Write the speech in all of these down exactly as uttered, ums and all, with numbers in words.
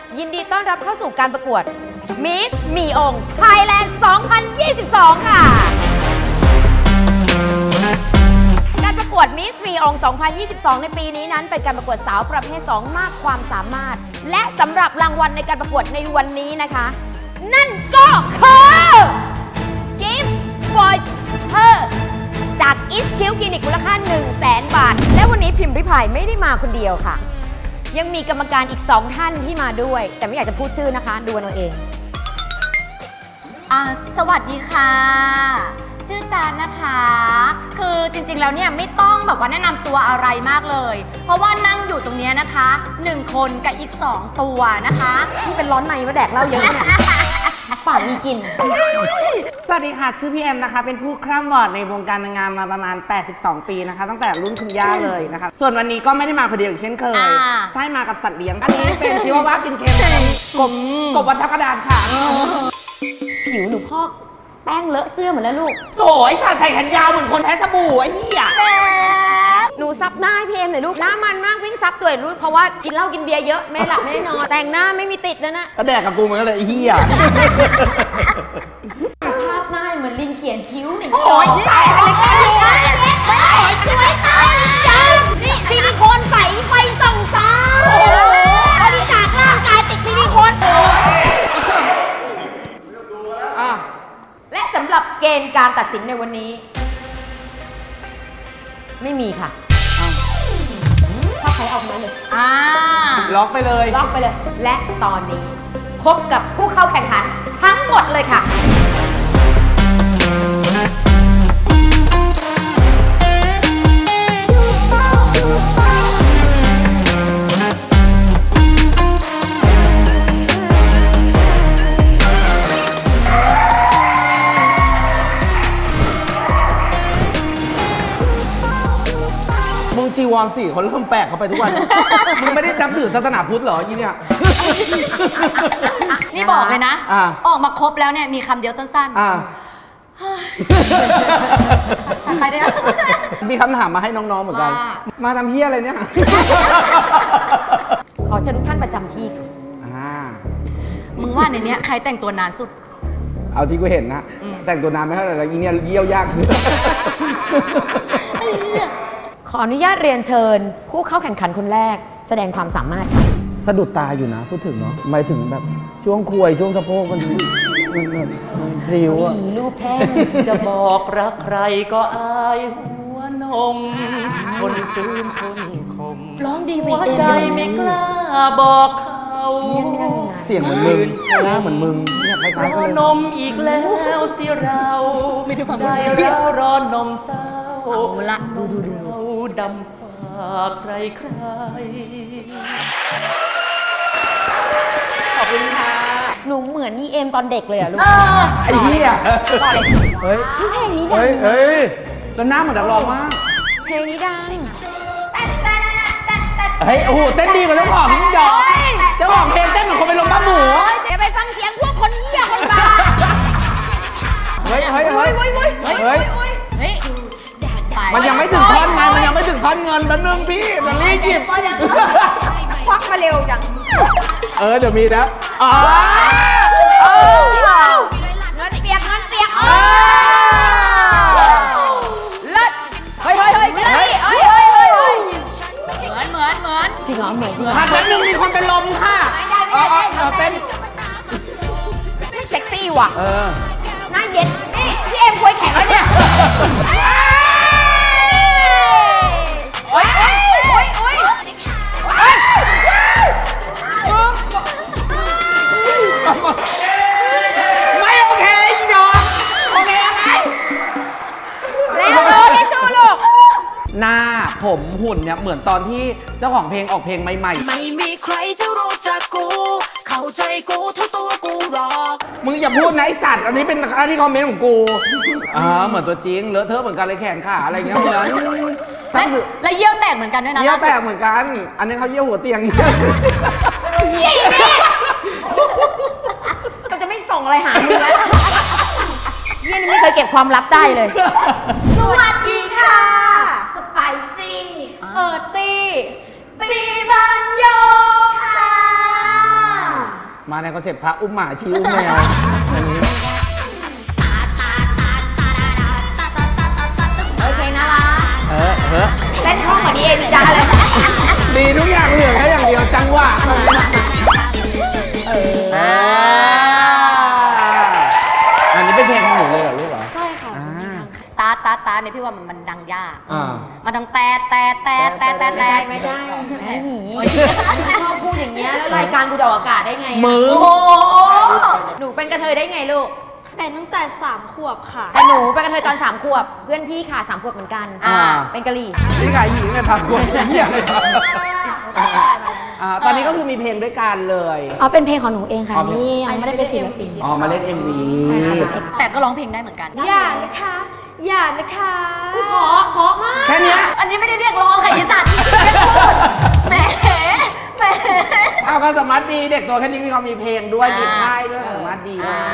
ยินดีต้อนรับเข้าสู่การประกวด Miss มีองค์ Thailand สองพันยี่สิบสอง ค่ะการประกวด Miss มีองค์ สองพันยี่สิบสอง ในปีนี้นั้นเป็นการประกวดสาวประเภท สอง มากความสามารถและสำหรับรางวัลในการประกวดในวันนี้นะคะนั่นก็คือ Gift Voucher จาก East Q Clinic มูลค่า หนึ่งแสน บาทและวันนี้พิมพ์ริพายไม่ได้มาคนเดียวค่ะยังมีกรรมการอีกสองท่านที่มาด้วยแต่ไม่อยากจะพูดชื่อนะคะดูเอาเองอ่าสวัสดีค่ะชื่อจานนะคะคือจริงๆแล้วเนี่ยไม่ต้องแบบว่าแนะนำตัวอะไรมากเลยเพราะว่านั่งอยู่ตรงนี้นะคะหนึ่งคนกับอีกสองตัวนะคะที่เป็นร้อนในมาแดกเหล้าเยอะเนี่ยป่ามีกินสวัสดีค่ะชื่อพี่เอ็มนะคะเป็นผู้คร่ำวอดในวงการนางงามมาประมาณแปดสิบสองปีนะคะตั้งแต่รุ่นคุณย่าเลยนะคะส่วนวันนี้ก็ไม่ได้มาคนเดียวอีกเช่นเคยใช่มากับสัตว์เลี้ยงอันนี้เป็นชิวาว่ากินเค็มกบกบวัฒกระดานค่ะผิวหนูพอกแป้งเลอะเสื้อเหมือนแล้วลูกโถ่ไอ้สัตว์ใส่แขนยาวเหมือนคนแพ้สบู่ไอ้เหี้ยหนูซับหน้าให้เพมหน่อยลูกหน้ามันมากวิ่งซับตัวลูกเพราะว่ากินเหล้ากินเบียร์เยอะไม่หลับไม่นอนแต่งหน้าไม่มีติดนะนะก็แดกกับกูเหมือนกันเลยไอ้เหี้ยสภาพหน้าเหมือนลิงเขียนคิ้วหนิโอ้ยตายอะไรกันอยู่สวยตายจังนี่ซิลิโคนใสไฟส่องตาบริจาคร่างกายติดซิลิโคนและสำหรับเกณฑ์การตัดสินในวันนี้ไม่มีค่ะถ้าใครเอามาเลยอ่าล็อกไปเลยล็อกไปเลยและตอนนี้พบกับผู้เข้าแข่งขันทั้งหมดเลยค่ะจีวรสี่เขาเริ่มแปลกเข้าไปทุกวันมึงไม่ได้นับถือศาสนาพุทธเหรอยี่เนี่ยนี่บอกเลยนะออกมาครบแล้วเนี่ยมีคำเดียวสั้นๆไปได้มีคำถามมาให้น้องๆเหมือนกันมาทำเฮี้ยอะไรเนี่ยขอเชิญทุกท่านประจำที่ค่ะมึงว่าในนี้ใครแต่งตัวนานสุดเอาที่กูเห็นนะแต่งตัวนานไม่เท่าไหร่แล้วอีเนี่ยเยี่ยวยากขออนุญาตเรียนเชิญผู้เข้าแข่งขันคนแรกแสดงความสามารถค่ะสะดุดตาอยู่นะพูดถึงเนาะหมายถึงแบบช่วงควยช่วงสะโพกมันมันแบบพริ้วอะรูปแท้จะบอกรักใครก็อายหัวนมคนฟื้นคนคมร้องดีหัวใจไม่กล้าบอกเขาเสียงเหมือนมึงหน้าเหมือนมึงเนี่ยคล้ายๆกันเลยนมอีกแล้วสิเราใจเรารอนมเศร้าเอาละดูดูดูดำกว่าใครใครขอบคุณค่ะหนูเหมือนนี่เอ็มตอนเด็กเลยอะลูกไอ้เหี้ยเฮ้ยเพลงนี้ดังเฮ้ยแล้วหน้าเหมือนนักร้องมากเพลงนี้ดังเฮ้ยโอ้โหเต้นดีกว่าเจ้าของพี่จอยเจ้าของเพลงเต้นเหมือนคนไปลงบ้าหมูเดี๋ยวไปฟังเสียงพวกคนเหี้ยคนบ้าเฮ้ยเฮ้ยเฮ้ยเฮ้ยเฮ้ยเฮ้ยมันยังไม่ถึงท่อนไงมันยังไม่ถึงท่อนเงินแป๊บนึงพี่มันรีบหยิบควักมาเร็วจังเออเดี๋ยวมีนะอ๋อเงินเปียกเงินเปียกเลิศเฮ้ยเฮ้ยเฮ้ยเฮ้ยเฮ้ยเฮ้ยเฮ้ยเฮ้ยเหมือนเหมือนเหมือนจริงเหรอเหมือนค่ะแป๊บนึงมีคนเป็นลมค่ะเออเออเต้นเซ็กซี่ว่ะเออหน้าเย็นนี่พี่เอ็มควยแข็งแล้วเนี่ยโอ๊ยโอ๊ยโอ๊ยโอ๊ยไม่โอเคอีดอกโอเคอะไรแล้วโดนได้ชูลูกหน้าผมหุ่นเนี่ยเหมือนตอนที่เจ้าของเพลงออกเพลงใหม่ๆไม่มีใครจะรู้จักกูเข้าใจกูทุกตัวกูหรอกมึงอย่าพูดนะไอ้สัตว์อันนี้เป็นอันที่คอมเมนต์ของกูอ่าเหมือนตัวจริงเลอะเทอะเหมือนกันเลยแขนขาอะไรเงี้ยเหมือนแล้วเยี่ยวแตกเหมือนกันด้วยนะเยี่ยวแตกเหมือนกันอันนี้เขาเยี่ยวหัวเตียงเยี่ยก็จะไม่ส่งอะไรหามึงแล้วเยี่ยนี่ไม่เคยเก็บความลับได้เลยสวัสดีค่ะสไปซี่เออร์ตี้ปีบันโยค่ะมาในคอนเซ็ปต์พระอุ้มหมาชี้อุ้มแมวอันนี้เฮ้ยเพลงน่ารักเออเออเต้นคล่องกว่านี้เองจ้าเลยดีทุกอย่างเหลือแค่อย่างเดียวจังหวะเอออันนี้เป็นเพลงของหนูเลยเหรอลูกเหรอใช่ค่ะอ่าตาตาตาเนี่ยพี่ว่ามันมันดังยากอ่ามันดังแต่แต่แต่แต่แต่ไม่แต่ใช่ไม่ใช่แม่หนีชอบพูดอย่างเงี้ยแล้วรายการกูจะออกอากาศได้ไงมือโอ้โหหนูเป็นกระเทยได้ไงลูกเป็นตั้งแต่สามขวบค่ะแต่หนูเป็นกระเทยตอนสามขวบเพื่อนพี่ค่ะสามขวบเหมือนกันอ่าเป็นกะหรี่นี่ขายหญิงเนี่ยทำคนเหี้ยเลยครับอ่าตอนนี้ก็คือมีเพลงด้วยกันเลยอ๋อ เป็นเพลงของหนูเองค่ะอ๋อนี่ยังไม่ได้เป็นศิลปินอ๋อมาเล่น เอ็ม วีแต่ก็ร้องเพลงได้เหมือนกันอย่านะคะ อย่านะคะเพราะเพราะมากแค่เนี้ยอันนี้ไม่ได้เรียกร้องค่ะอีสัตว์เรียกพูดแหมแหมเอาก็สามารถดีเด็กตัวแค่นี้มีความมีเพลงด้วยมีค่ายด้วยสามารถดีมาก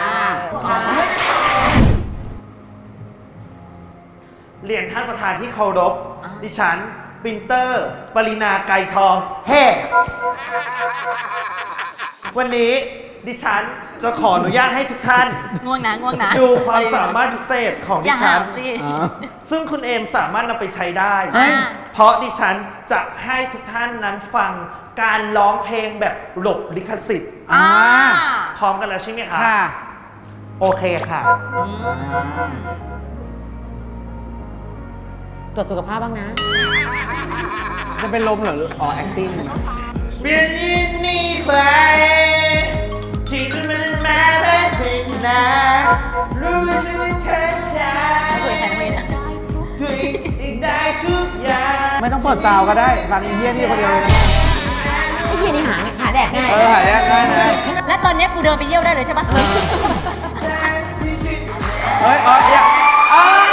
เรียนท่านประธานที่เคารพดิฉันปรินเตอร์ ปรินาไกรทองแฮ่วันนี้ดิฉันจะขออนุญาตให้ทุกท่านง่วงนะง่วงนะดูความสามารถพิเศษของอดิย่าฉัหาน วสิอ่าซึ่งคุณเอมสามารถนำไปใช้ได้เฮ้ยเพราะดิฉันจะให้ทุกท่านนั้นฟังการร้องเพลงแบบหลบลิขสิทธิ์อ่าพร้อมกันแล้วใช่ไหมคะค่ะโอเคค่ะตรวจสุขภาพบ้างนะจะเป็นลมเหรออ๋อ acting เปลี่ยนยินนี่ใครที่ฉันมันมาเป็นนารู้ว่าฉันเป็นแค่ใครเคยแข่งเลยนะคุยอีกได้ทุกอย่างไม่ต้องเปิดซาวก็ได้ฟังอินเดียนี่คนเดียวเลยไอ้เหี้ยนี่หาหาแดกง่ายเออหายได้ได้ได้และตอนนี้กูเดินไปเยี่ยวได้เลยใช่ปะเฮ้ยอ๋ออย่าอ้าว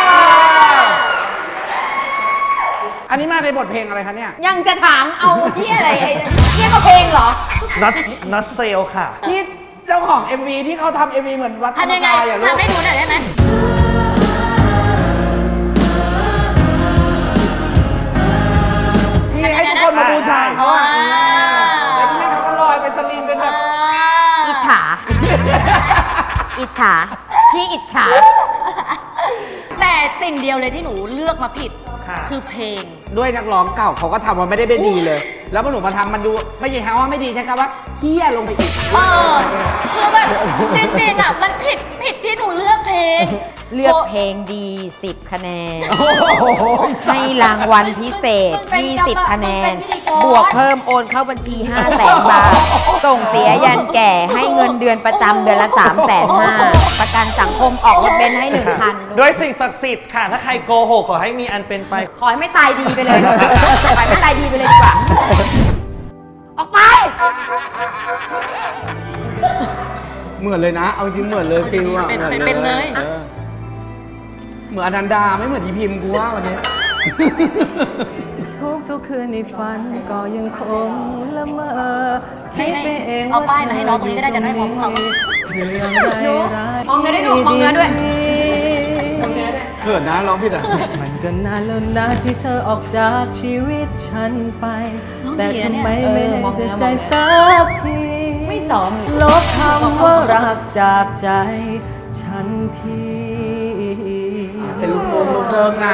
อันนี้มาในบทเพลงอะไรคะเนี่ยยังจะถามเอาเหี้ยอะไรไอ้เหี้ยก็เพลงเหรอนัทนัทเซลค่ะที่เจ้าของ เอ็ม วี ที่เขาทำ เอ็ม วี เหมือนวัดธรรมทำยังไงกายอ่ะลูกทำให้ดูหน่อยได้ไหมนี่ให้ทุกคนมาบูชาเขาอ่ะอ่าแล้วที่เขาก็ลอยไปสลิงเป็นแบบอิจฉา อิจฉาขี้อิจฉาแต่สิ่งเดียวเลยที่หนูเลือกมาผิดค่ะคือเพลงด้วยนักร้องเก่าเขาก็ทำมันไม่ได้เป็นดีเลย แล้วพอหนูมาทำมันดูไม่ใช่ฮะว่าไม่ดีใช่ครับว่าเฮี้ยลงไปอีกเออคือแบบจริงๆอ่ะมันผิดผิดที่หนูเลือกเพลงเลือกเพลงดีสิบคะแนนโอ้โหให้รางวัลพิเศษยี่สิบคะแนน บวกเพิ่มโอนเข้าบัญชี ห้าแสน บาท ส่งเสียยันแก่ให้เงินเดือนประจำเดือนละ สามแสนห้า ประกันสังคมออกรถเบนซ์ให้หนึ่งคันด้วยสิ่งศักดิ์สิทธิ์ค่ะ ถ้าใครโกหกขอให้มีอันเป็นไปขอให้ไม่ตายดีไปเลยขอให้ไม่ตายดีไปเลยดีกว่า ออกไปเหมือนเลยนะ เอาจริงเหมือนเลยฟิลอะเป็นหมือเป็นเลยออเหมือนอนันดาไม่เหมือนอีพิมพ์กูว่าวันนี้ทุกทุกคืนในฝันก็ยังคงละเมอให้ให้เอาป้ายมาให้น้องตรงนี้ก็ได้จะได้มองพวกเราหนูมองเนื้อได้หนูมองเนื้อด้วยเขินนะร้องผิดอ่ะมันก็นานแล้วนะที่เธอออกจากชีวิตฉันไปน้องแต่ดีนะทำเนี่ยไมไม่เออเล่มองนเนื้จะอใจมองเนื้อสักทีไม่ซ้อมอีกลบคำว่ารักจากใจฉันทีเป็นลูกโป่งลูกเจิงนะ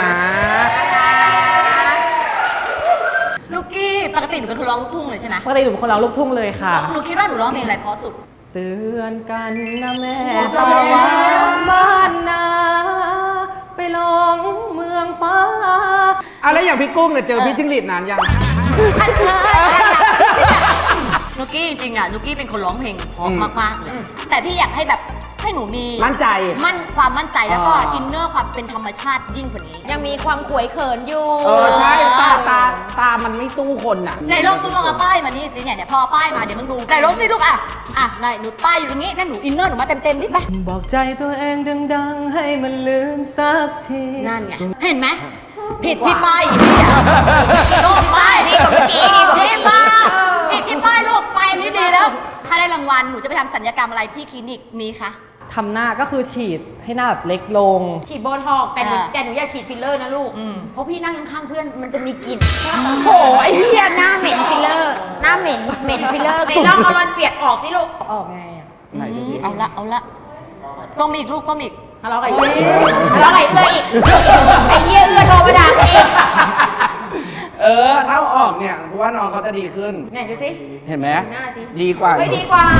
ลูกกี้ปกติหนูเป็นคนร้องลูกทุ่งเลยใช่ไหมปกติหนูเป็นคนร้องลูกทุ่งเลยค่ะหนูคิดว่าหนูร้องเพลงอะไรเพราะสุดเตือนกันนะแม่ชอบตะแม่วันบ้านนาไปลงเมืองฟ้าเอาแล้วอย่างพี่กุ้งเนี่ยเจอพี่จิ้งหรีดนานยังอันเชิญนุกกี้จริงๆอ่ะนุกกี้เป็นคนร้องเพลงเพราะมากๆเลยแต่พี่อยากให้แบบให้หนูมีมั่นใจมั่นความมั่นใจแล้วก็อ่าอินเนอร์ความเป็นธรรมชาติยิ่งกว่านี้ยังมีความขวยเขินอยู่เออใช่ตาตาตามันไม่สู้คนอ่ะไหนลองมึงลองเอาป้ายมานี่สิเนี่ยเนี่ยพอเอาป้ายมาเดี๋ยวมึงดูไหนลองสิลูกอ่ะอ่ะไหนหนูป้ายอยู่ตรงนี้นั่นหนูอินเนอร์หนูมาเต็มๆดิไปบอกใจตัวเองดังๆ ให้มันลืมสักทีนั่นไงเห็นไหมผิดที่ป้ายอีกเนี่ยลูกป้ายดีกว่าเมื่อกี้ดีกว่าเมื่อกี้ป้ายผิดที่ป้ายลูกป้ายนี้ดีแล้ว ถ้าได้รางวัลหนูจะไปทำสัญญกรรมอะไรที่คลินิกนี้คะทำหน้าก็คือฉีดให้หน้าแบบเล็กลงฉีดโบท็อกซ์แต่หนูอ่าแต่หนูอย่าฉีดฟิลเลอร์นะลูกอืมเพราะพี่นั่งข้างๆเพื่อนมันจะมีกลิ่นโอ้ยเฮียหน้าเหม็นฟิลเลอร์ หน้าเหม็นเหม็นฟิลเลอร์ไหนลองเอารอนเปียกออกสิลูกออกไงอ่ะไหนดูสิเอาละเอาละก้มอีกลูกก้มอีกทะเลาะกับไอ้เอื้ออีกทะเลาะกับไอ้เอื้ออีกไอ้เหี้ยเอื้อโทรมาด่ากูอีกเออถ้าเอาออกเนี่ยเพราะว่าน้องเขาจะดีขึ้นไหนดูสิเห็นไหมหน้าสิดีกว่าเฮ้ยดีกว่า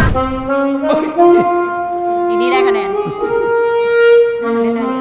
อีนี่ได้คะแนนเล่นได้เนี่ย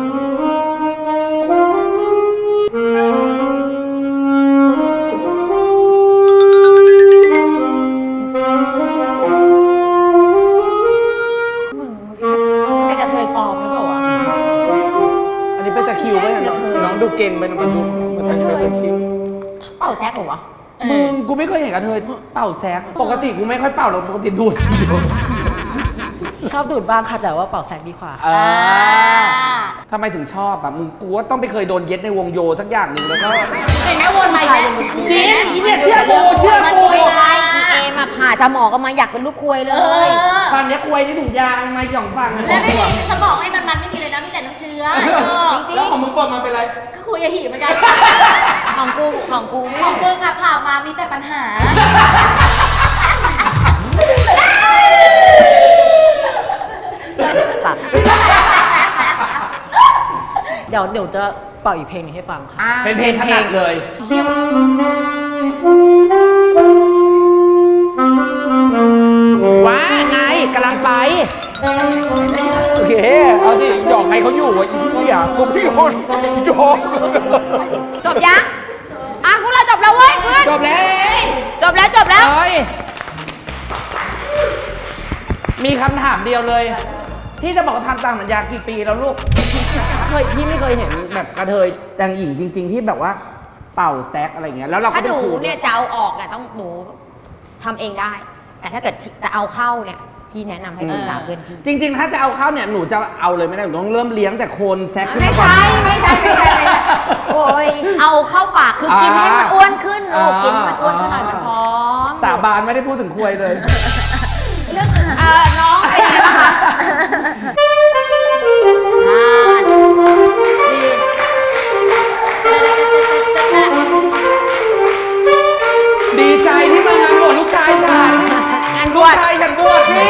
มึงเป็นกระเทยปลอมหรือเปล่าวะอันนี้เป็นตะคริวไหมกระเทยน้องดูเก่งไปน้องดูมันเป็นตะคริวเป่าแซกเหรอวะมึงกูไม่เคยเห็นกระเทยเป่าแซกปกติกูไม่ค่อยเป่าหรอกปกติดูดชอบดูดบ้างค่ะแต่ว่าเป่าแซกดีกว่าอ่าทำไมถึงชอบอ่ะมึงกูว่าต้องไปเคยโดนเย็ดในวงโยสักอย่างหนึ่งแล้วก็เห็นไหมวนมาอีกแล้วจริงอีเนี่ยเชื่อกูเชื่อกูไม่ใช่อีเอมาผ่าสมองก็มาอยากเป็นลูกควยเลยตอนนี้ควยนี่ถุงยางมาสองฝั่งแล้วไม่มีสมองไอ้มันมันไม่มีเลยนะมีแต่น้ำเชื้อจริงแล้วของมึงปนมาเป็นไรก็คุยกับหีเหมือนกันๆของกูของกูของมึงอะผ่ามามีแต่ปัญหาสัตว์เดี๋ยวเดี๋ยวจะเป่าอีกเพลงหนึงให้ฟังค่ะเป็นเพลงถนัดเลยว้าไงกำลังไปโอเคเอาสิหยอกใครเขาอยู่วะอีเหี้ยกูพี่คนหยอกจบยังอ่ะพวกเราจบแล้วเว้ยเพื่อนจบแล้วจบแล้วจบแล้วเฮ้ยมีคำถามเดียวเลย ที่จะบอกทำตามสัญญากี่ปีแล้วลูกเคยพี่ไม่เคยเห็นแบบกระเทยแต่งหญิงจริง ๆ ที่แบบว่าเป่าแซกอะไรเงี้ยแล้วเราก็ถ้าเป็หนนูครูเนี่ยจะเอาออกเนี่ยต้องหนูทำเองได้ แต่ถ้าเกิดจะเอาเข้าเนี่ยพี่แนะนำให้ปรึกษาเพื่อนพี่จริง ๆ ถ้าจะเอาเข้าเนี่ยหนูจะเอาเลยไม่ได้หนูต้องเริ่มเลี้ยงแต่โคนแซกขึ้นไม่มาก่อนใช่ไม่ใช่ไม่ใช่ไม่ใช่โอ้ยเอาเข้าปากคือกินให้มันอ้วนขึ้นลูกกินให้มันอ้วนขึ้นหน่อยมันพร้อมสาบานไม่ได้พูดถึงควยเลยเรื่องอื่นเออน้องเป็นไงบ้างคะทานดีดีใจที่มางานบวชลูกชายฉันงานบลูวกชชายฉันบวชพี่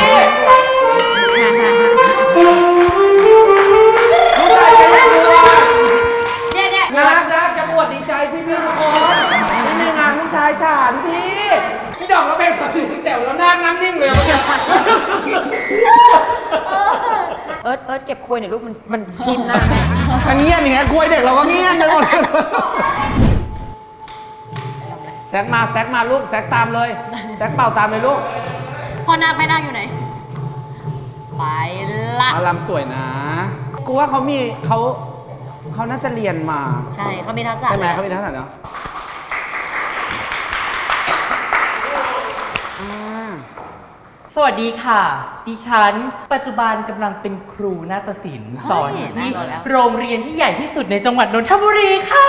ลูกชายฉันบวชเนี่ยเนี่ยนักนักจะบวชดีใจพี่พี่ทุกคนนี่ในงานลูกชายฉันพี่พี่ดอกก็เป็นสัตว์สีแจ๋วแล้วนั่งนั่งนิ่งเลยเอิร์ธเอิร์ธเก็บควยหน่อยลูกมันมันทิ่มหน้าอันเงี้ยอย่างเงี้ยควยเด็กเราก็เงี้ยไปหมดแซกมาแซกมาลูกแซกตามเลยแซกเป่าตามเลยลูกพ่อนาคแม่นาคอยู่ไหน ไปละอารามสวยนะกูว่าเขามีเขาเขาน่าจะเรียนมาใช่เขามีทักษะใช่ไหมเลยเขามีทักษะเนาะอ่าสวัสดีค่ะ ดิฉันปัจจุบันกำลังเป็นครูนาฏศิลป์สอนอยู่ที่โรงเรียนที่ใหญ่ที่สุดในจังหวัดนนทบุรีค่ะ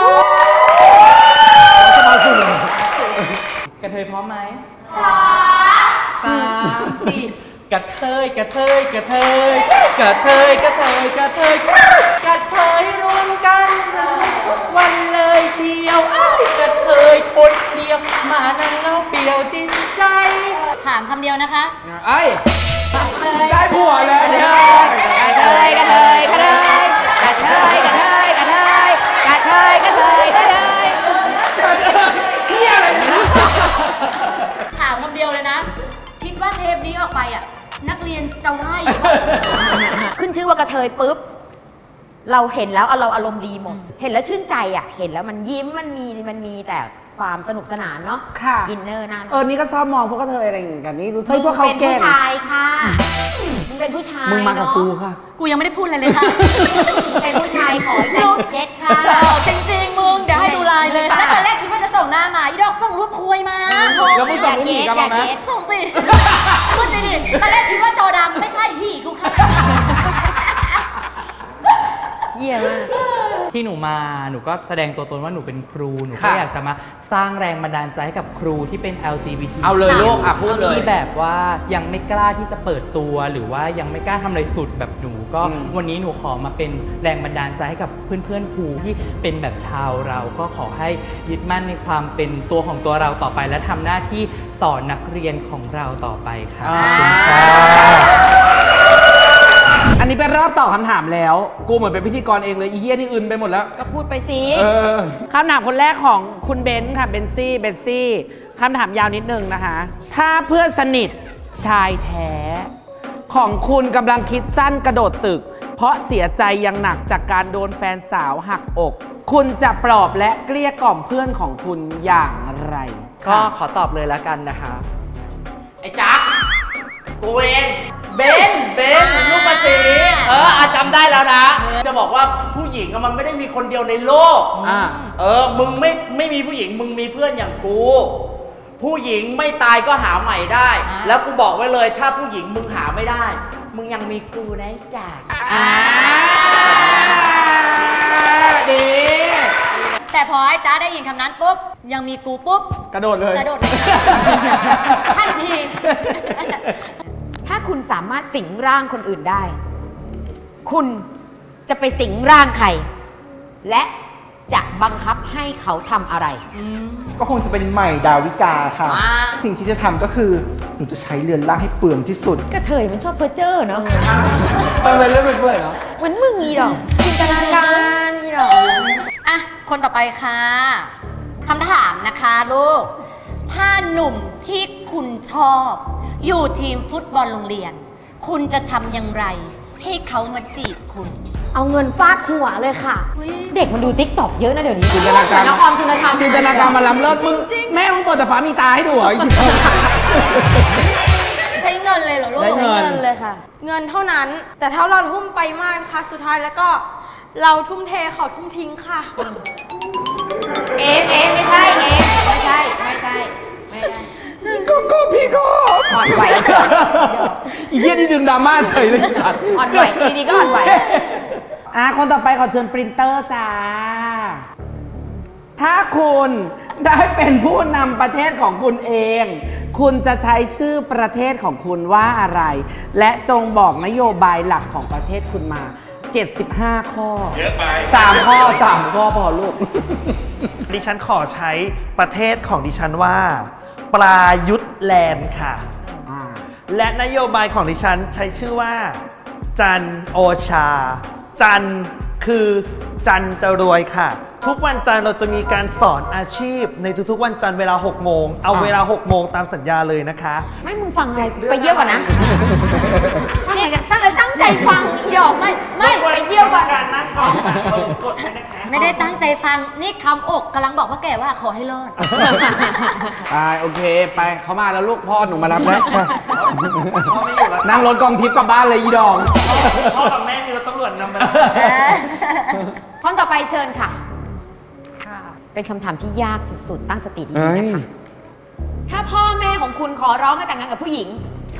กระเทยพร้อมไหมพร้อมสามสี่กระเทยกระเทยกระเทยกระเทยกระเทยกระเทยกระเทยรวมกันวันเลยเที่ยวอ้ายกระเทยคนเดียวมานั่งเล่าเปลี่ยวจิตใจถามคำเดียวนะคะเอ้ยได้ผัวแล้วกระเนี่ยเทยกระเทยกระเทยกระเทยกระเทยกระเทยกระเทยกระเทยกระเทยกระเทยเฮียอะไรเนี่ยถามคำเดียวเลยนะ คิดว่าเทปนี้ออกไปอ่ะ นักเรียนจะได้อยู่ปะขึ้นชื่อว่ากระเทยปุ๊บเราเห็นแล้วเราอารมณ์ดีหมดเห็นแล้วชื่นใจอ่ะเห็นแล้วมันยิ้มมันมีมันมีแต่ความสนุกสนานเนาะค่ะอินเนอร์นั่นเออนี่ก็ชอบมองพวกกระเทยอะไรอย่างกันนี่รู้สึกมึงพวกเขาเป็นแกล้ผู้งชายค่ะมึงเป็นผู้ชายมึงมากับเนาะกูค่ะกูยังไม่ได้พูดอะไรเลยค่ะเป็นผู้ชายขอใจเย็ดค่ะจริงๆมึง เดี๋ยวให้ดูไลน์เลยแล้วตอนแรกคิดว่าจะส่งหน้ามาอีดอกส่งรูปคุยมาแล้วมึงส่งรูปผีกันมาไหมส่งสิพูดสิดิตอนแรกคิดว่าจอดำไม่ใช่ผีกูค่ะเยี่ยมากที่หนูมาหนูก็แสดงตัวตนว่าหนูเป็นครูหนูก็อยากจะมาสร้างแรงบันดาลใจให้กับครูที่เป็น แอล จี บี ทีเอาเลยลูกอ่ะพูดเลยที่แบบว่ายังไม่กล้าที่จะเปิดตัวหรือว่ายังไม่กล้าทำอะไรสุดแบบหนูก็วันนี้หนูขอมาเป็นแรงบันดาลใจให้กับเพื่อนๆครูที่เป็นแบบชาวเราก็ขอให้ยึดมั่นในความเป็นตัวของตัวเราต่อไปและทำหน้าที่สอนนักเรียนของเราต่อไปค่ะขอบคุณค่ะอันนี้เป็นรอบตอบคำถามแล้วกูเหมือนเป็นพิธีกรเองเลยอีเหี้ยนี่อื่นไปหมดแล้วก็พูดไปสิคำถามคนแรกของคุณเบนซ์ค่ะเบนซี่เบนซี่คำถามยาวนิดนึงนะคะถ้าเพื่อนสนิทชายแท้ของคุณกำลังคิดสั้นกระโดดตึกเพราะเสียใจยังหนักจากการโดนแฟนสาวหักอกคุณจะปลอบและเกลี้ยกล่อมเพื่อนของคุณอย่างไรก็ขอตอบเลยแล้วกันนะคะไอ้จ๊ะกูเองเบนเบนลูกภาษีเอออาจำได้แล้วนะจะบอกว่าผู้หญิงมันไม่ได้มีคนเดียวในโลกเออมึงไม่ไม่มีผู้หญิงมึงมีเพื่อนอย่างกูผู้หญิงไม่ตายก็หาใหม่ได้แล้วกูบอกไว้เลยถ้าผู้หญิงมึงหาไม่ได้มึงยังมีกูนะจ๊ะดีแต่พอไอ้จ้าได้ยินคำนั้นปุ๊บยังมีกูปุ๊บกระโดดเลยกระโดดเลยทันทีถ้าคุณสามารถสิงร่างคนอื่นได้คุณจะไปสิงร่างใครและจะบังคับให้เขาทำอะไรก็คงจะเป็นใหม่ดาวิกาค่ะสิ่งที่จะทำก็คือหนูจะใช้เรือนร่างให้เปลืองที่สุดกระเทยมันชอบเพ้อเจ้อเนาะเป็นไปเรื่อยๆเหรอเหมือนมึงอีดอกจินตนาการอีดอกอ่ะคนต่อไปค่ะคำถามนะคะลูกถ้าหนุ่มที่คุณชอบอยู่ทีมฟุตบอลโรงเรียนคุณจะทำอย่างไรให้เขามาจีบคุณเอาเงินฟาดหัวเลยค่ะเด็กมันดูติ๊กต็อกเยอะนะเดี๋ยวนี้จินตนาการนครคุณธรรมจินตนาการมาล้ำเลิศมึงแม่มึงเปิดแต่ฟ้ามีตาให้ดูเหรอใช้เงินเลยเหรอลูกใช้เงินเลยค่ะเงินเท่านั้นแต่ถ้าเราทุ่มไปมากนะคะสุดท้ายแล้วก็เราทุ่มเทเขาทุ่มทิ้งค่ะเอ๊ะเอ๊ะไม่ใช่เอ๊ะไม่ใช่ไม่ใช่ไม่ใช่ก็ก็พี่ก็อ่อนไหวอีเหี้ยนี่ดึงดราม่าเฉยเลยสัตว์อ่อนไหวดีๆก็อ่อนไหวอ่ะคนต่อไปขอเชิญปรินเตอร์จ้าถ้าคุณได้เป็นผู้นำประเทศของคุณเองคุณจะใช้ชื่อประเทศของคุณว่าอะไรและจงบอกนโยบายหลักของประเทศคุณมาเจ็ดสิบห้าข้อเยอะไปสามข้อสามข้อพอลูกดิฉันขอใช้ประเทศของดิฉันว่าปลายุทธแลนด์ค่ะและนโยบายของดิฉันใช้ชื่อว่าจันโอชาจันคือจันจะรวยค่ะทุกวันจันทร์เราจะมีการสอนอาชีพในทุกๆวันจันทร์เวลาหกโมงเอาเวลาหกโมงตามสัญญาเลยนะคะไม่มึงฟังอะไรไปเยี่ยวก่อนนะนี่ตั้งเลยตั้งใจฟังอีดอกไม่ไม่ไปเยี่ยวก่อนนะไม่ได้ตั้งใจฟังนี่คำอกกำลังบอกว่าแกว่าขอให้รอดไปโอเคไปเขามาแล้วลูกพ่อหนูมารับแล้วนั่งรถกองทิพย์กลับบ้านเลยอีดอกพ่อกับแม่มีรถตำรวจนำมาคนต่อไปเชิญค่ะเป็นคำถามที่ยากสุดๆตั้งสติดีๆนะคะถ้าพ่อแม่ของคุณขอร้องให้แต่งงานกับผู้หญิง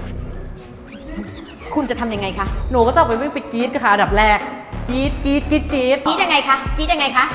คุณจะทำยังไงคะหนูก็จะไปวิ่งไปกรี๊ดค่ะอันดับแรกกรี๊ดกรี๊ดกรี๊ดกรี๊ดกรี๊ดยังไงคะกรี๊ดยังไงคะ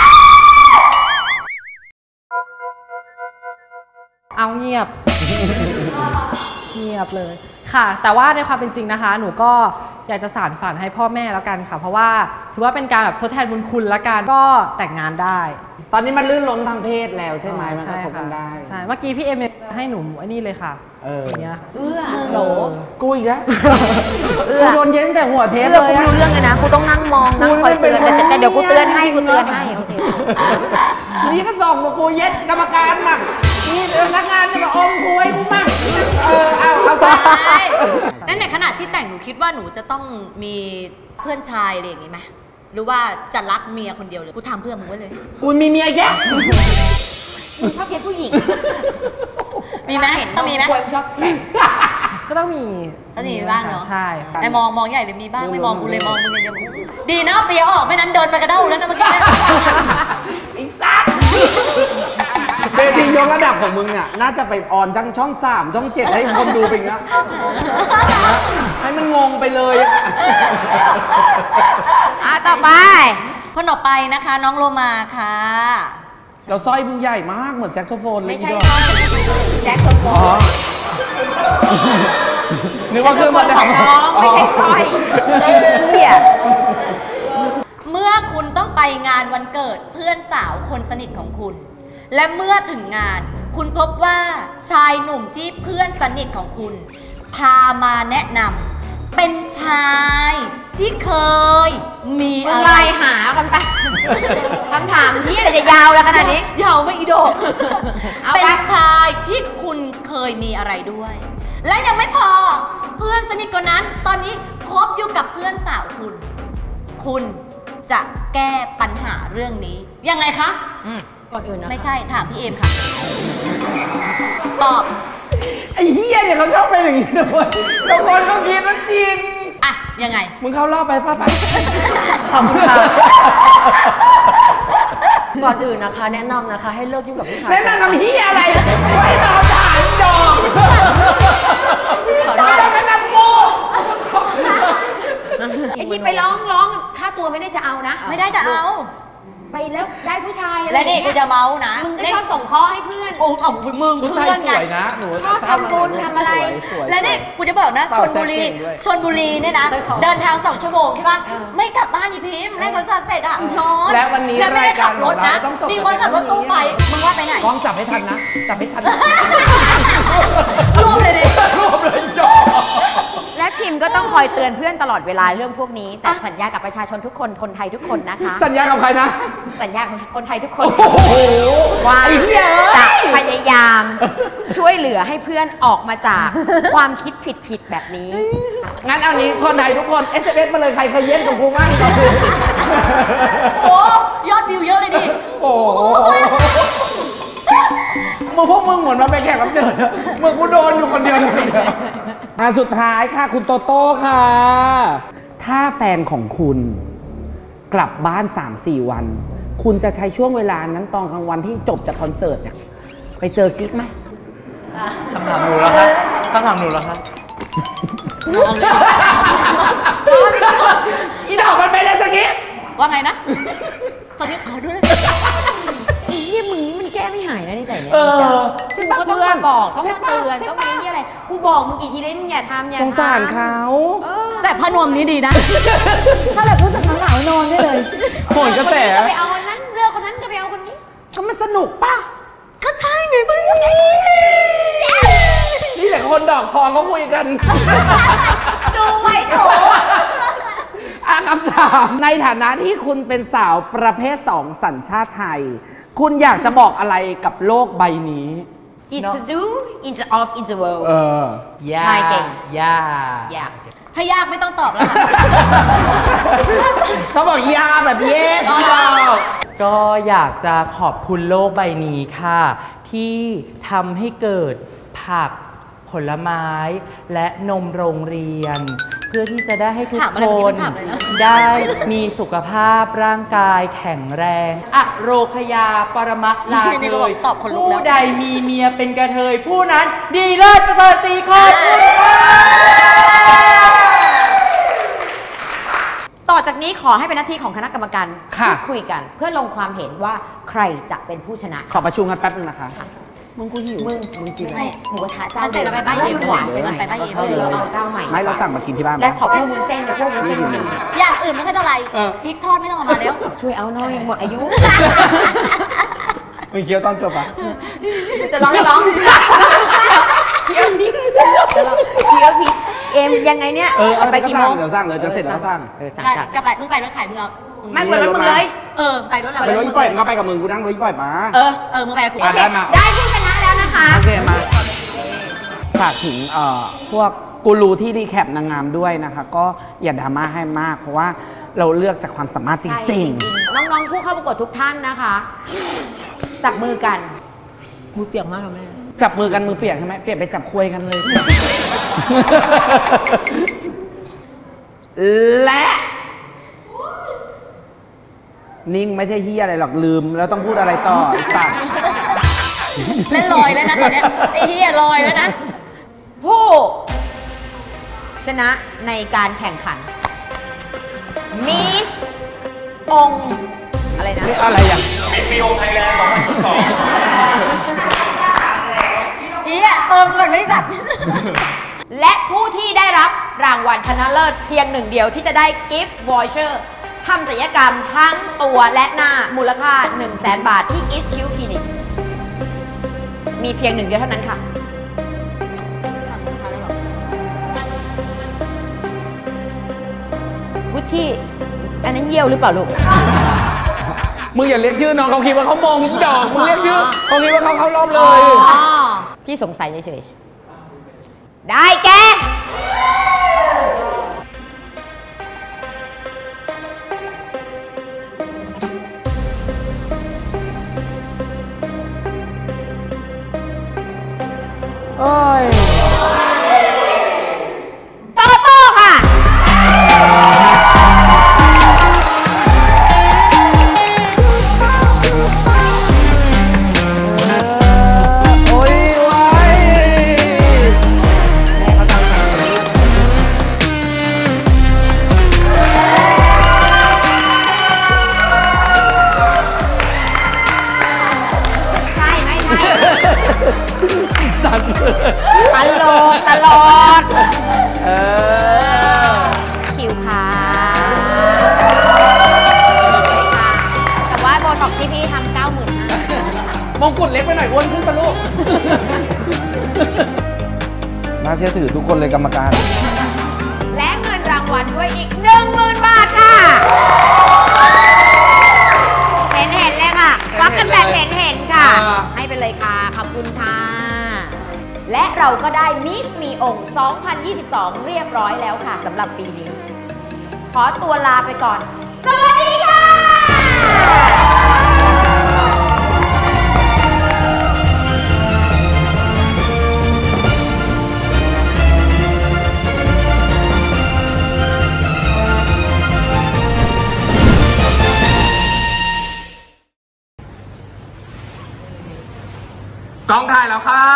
เอาเงียบเงียบเลยค่ะแต่ว่าในความเป็นจริงนะคะหนูก็อยากจะสานฝันให้พ่อแม่แล้วกันค่ะเพราะว่าถือว่าเป็นการแบบทดแทนบุญคุณละกันก็แต่งงานได้ตอนนี้มันลื่นล้มทางเพศแล้วใช่ไหมมันกระทบกันได้ใช่เมื่อกี้พี่เอ็มจะให้หนูไอ้นี่เลยค่ะเออเนี้ยเอื้อโหลกูอีกแล้วกูโดนเย็นแต่หัวเทปเลยกูรู้เรื่องเลยนะกูต้องนั่งมองนั่งคอยเตือนแต่แต่เดี๋ยวกูเตือนให้กูเตือนให้โอเคนี่ก็ส่งกูเย็ดกรรมการมั่งนี่พนักงานจะมาอมคุยกูมั่งเออเอาเอาไปแล้วในขณะที่แต่งหนูคิดว่าหนูจะต้องมีเพื่อนชายอะไรอย่างงี้ไหมหรือว่าจะรักเมียคนเดียวเลยกูทำเพื่อมึงไว้เลยกูมีเมียแยะมึงชอบเพศผู้หญิงมีไหมต้องมีไหมชอบแข่งก็ต้องมีต้องมีบ้างเนาะใช่ไอมองมองใหญ่เลยมีบ้างไม่มองกูเลยมองมึงอย่างเดียวดีนะเปียออกไม่นั้นเดินไปกระเด้าแล้วนะเมื่อกี้ไอ้สัสเบทียกระดับของมึงเนี่ยน่าจะไปออนจังช่องสามช่องเจ็ดให้คนดูเป็นนะให้มันงงไปเลยอ่ะต่อไปคนต่อไปนะคะน้องโลมาค่ะเราสร้อยบูใหญ่มากเหมือนแจ็คโซโฟนเลยไม่ใช่ทีสร้อยแจ็คโซโฟนนึกว่าเครื่องมาจากของน้องไม่ใช่สร้อยเหี้ยเมื่อคุณต้องไปงานวันเกิดเพื่อนสาวคนสนิทของคุณ และเมื่อถึงงานคุณพบว่าชายหนุ่มที่เพื่อนสนิทของคุณ พามาแนะนำเป็นชายที่เคยมีมึงอะไรไล่หากันไปคำถามนี้อะไรจะยาวแล้วขนาดนี้ยาวไม่อีดอกเอาเป็นไปชายที่คุณเคยมีอะไรด้วย และยังไม่พอเพื่อนสนิทคนนั้นตอนนี้คบอยู่กับเพื่อนสาวคุณ คุณจะแก้ปัญหาเรื่องนี้ยังไงคะก่อนอื่นนะไม่ใช่ถามพี่เอมค่ะ ตอบไอ้เฮียเนี่ยเขาชอบไปอย่างนี้ด้วยทุกคนก็คิดว่าจริงอ่ะยังไงมึงเข้ารอบไปป้าไปขอบคุณค่ะ ก่อนอื่นนะคะ แนะนำนะคะให้เลิกยุ่งกับผู้ชายแนะนำทำเฮียอะไรไม่ตอบถามดอกไม่ต้องแนะนำกูไอ้ที่ไปร้องร้องค่าตัวไม่ได้จะเอานะไม่ได้จะเอาไปแล้วได้ผู้ชายอะไรและนี่กูจะเมาส์นะมึงก็ชอบส่งข้อให้เพื่อนโอ้เอามึงชุดเพื่ไทอย นสไงวยนะหนูชอบทำบุญทำอะไรสวยๆและนี่กูจะบอกนะชนบุรีชนบุรีเนี่ยนะ เดินทางสองชั่วโมงใช่ป่ะเออไม่กลับบ้านอีพิมพ์เล่นคอนเสิร์ตเสร็จอ่ะนอนและวันนี้และไม่ได้ขับรถนะรายการของเราต้องจบมีคนขับรถตู้ไปมึงว่าไปไหนกล้องจับให้ทันนะ จับให้ทันรวมเลยดิรวบเลยจบและพิมก็ต้องคอยเตือนเพื่อนตลอดเวลาเรื่องพวกนี้ แต่สัญญากับประชาชนทุกคนคนไทยทุกคนนะคะสัญญากับใครนะสัญญากับคนไทยทุกคนโอ้โหว่าไอ้เหี้ยจะพยายามช่วยเหลือให้เพื่อนออกมาจากความคิดผิดๆแบบนี้งั้นเอานี้คนไทยทุกคน เอส เอ็ม เอส มาเลยใครเคยเย็นกับกูบ้างโอ้ยอดวิวเยอะเลยดิโอ้โหมึงพวกมึงเหมือนมาเป็นแขกรับเชิญมึงกูโดนอยู่คนเดียวเลยอ่ะสุดท้ายค่ะคุณโตโต้ค่ะ ถ้าแฟนของคุณกลับบ้าน สามสี่ วัน คุณจะใช้ช่วงเวลานั้นตอนกลางวันที่จบจากคอนเสิร์ตเนี่ยไปเจอกิ๊กไหมคำถามหนูแล้วครับคำถามหนูแล้วครับอีดอกมันไปเลยสกิ๊กว่าไงนะตอนนี้ขอด้วยไอ้เหี้ยมึงนี่มันแก้ไม่หายนะนิสัยเนี่ยเออซึ่งมึงก็ต้องมาบอกต้องมาเตือนต้องมาที่อะไรกูบอกมึงกี่ทีได้มึงอย่าทำอย่าสทำงสารเขาเออแต่พนมนี้ดีนะถ้าแบบรู้สึกหนาวๆนอนได้เลยโหนกระแสคนนี้ก็ไปเอาคนนั้นเลือกคนนั้นก็ไปเอาคนนี้ก็มันสนุกป่ะก็ใช่ไงมึงนี่แต่คนดอกทองเขาคุยกันดูไว้โถอ่ะคำถามในฐานะที่คุณเป็นสาวประเภทสองสัญชาติไทย คุณอยากจะบอกอะไรกับโลกใบนี้ It's the do in the of in the world เออยาไม่เก่งยาอยากถ้ายากไม่ต้องตอบแล้วค่ะเขาบอกยาแบบเย็นก็อยากจะขอบคุณโลกใบนี้ค่ะ ที่ทำให้เกิดผักผลไม้ และนมโรงเรียน เพื่อที่จะได้ให้ทุกถามอะไรคเมื่อกี้นไม่ถามเลยนะได้มีสุขภาพร่างกายแข็งแรงอะโรคยาปรมะลานี่เลก็บอกยตอบคนลุกผู้แล้วใดมีเมียเป็นกระเทย ผู้นั้นดีเลิศประเสริฐสีขอบคุณค่ะต่อจากนี้ขอให้เป็นหน้าที่ของคณะกรรมการค่ะพูดคุยกัน เพื่อลงความเห็นว่าใครจะเป็นผู้ชนะขอประชุมกันแป๊บนึงนะคะค่ะมึงกูหิวมึงมึงกินไม่อะไรใช่หมูกระทะเจ้าเสร็จแล้วไปบ้านเย็นหวานไปบ้านไปบ้านเย็นเออเราเอาเจ้าใหม่ไม่เราสั่งมากินที่บ้านและขอเพิ่มวุ้นเส้นเดี๋ยวเพิ่มวุ้นเส้นหนึ่งอย่างอื่นไม่ค่อยเท่าไหร่พริกทอดไม่ต้องเอามาแล้วช่วยเอาหน่อยหมดอายุมึงเคี้ยวตอนจบอ่ะจะร้องจะร้องเคี้ยวพริกจะร้องเคี้ยวพริกเอ็มยังไงเนี่ยเออเอาไปกี่โมงเดี๋ยวสั่งเดี๋ยวสั่งเลยจะเสร็จแล้วสั่งเออสั่งได้สั่งกลับไปมึงไปรถขายมึงเอาไม่กวนรถมึงเลยเออไปรถเราไปรถอีปล่อยมึงก็ไปกับมึงกูนั่งรถอีปล่อยมาเออเออมึงไปกับกูอ่ะได้มาได้ผู้ชนะแล้วนะคะโอเคมาฝากถึงเอ่อพวกกูรูที่รีแคปนางงามด้วยนะคะ ก็อย่าดราม่าให้มาก เพราะว่าเราเลือกจากความสามารถจใช่ริงๆน้องๆผู้เข้าประกวดทุกท่านนะคะ จับมือกันมือเปียกมากค่ะแม่ๆ จับมือกันมือเปียกใช่ไหมเปียกไปจับคุยกันเลย และ นิ่งไม่ใช่เฮียอะไรหรอกลืม แล้วต้องพูดอะไรต่อไอ้สัตว์เล่นลอยแล้วนะตอนเนี้ยไอ้เหี้ยลอยแล้วนะผู้ชนะในการแข่งขัน Miss องค์อะไรนะอะไรอย่างมิสซีองค์ไทยแลนด์สองพันยี่สิบสองอีอ่ะเติมก่อนไม่ตัดและผู้ที่ได้รับรางวัลชนะเลิศเพียงหนึ่งเดียวที่จะได้กิฟต์วอเชอร์ทำศัลยกรรมทั้งตัวและหน้ามูลค่า หนึ่งแสน บาทที่ East Q Clinic มีเพียงหนึ่งเดียวเท่านั้นค่ะสั่งลูกค้าแล้วหรอกุชชี่อันนั้นเยี่ยวหรือเปล่าลูกมึงอย่าเรียกชื่อน้องเขาคิดว่าเขามองพี่ดอกมึงเรียกชื่อเขาคิดว่าเขาเข้ารอบเลยพี่สงสัยเฉยๆได้แกโอ้ยโตโต้ค่ะตลอดตลอดเออคิวค่ะแต่ว่าโบท็อกที่พี่ทำเก้าหมื่นห้ามงกุฎเล็กไปหน่อยอ้วนขึ้นปะลูกน่าเชื่อถือทุกคนเลยกรรมการและเงินรางวัลด้วยอีกหนึ่งหมื่นบาทค่ะเห็นเห็นเลยค่ะวักกันแบบเห็นเห็นค่ะให้ไปเลยค่ะขอบคุณค่ะและเราก็ได้มิสมีองค์สองพันยี่สิบสองเรียบร้อยแล้วค่ะสำหรับปีนี้ขอตัวลาไปก่อนสวัสดีค่ะกองถ่ายแล้วค่ะ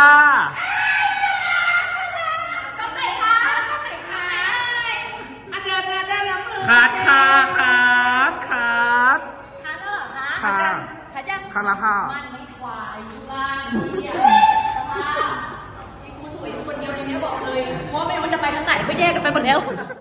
คัดค่ะคัดคัดคัดแล้วเหรอคะค่ะคัดยังคัดแล้วค่ะมันไม่ควายอยู่บ้านเนี่ยสภาพมีกูสวยอยู่คนเดียวในนี้บอกเลยเพราะไม่ว่าจะไปทางไหนก็แยกกันไปหมดแล้ว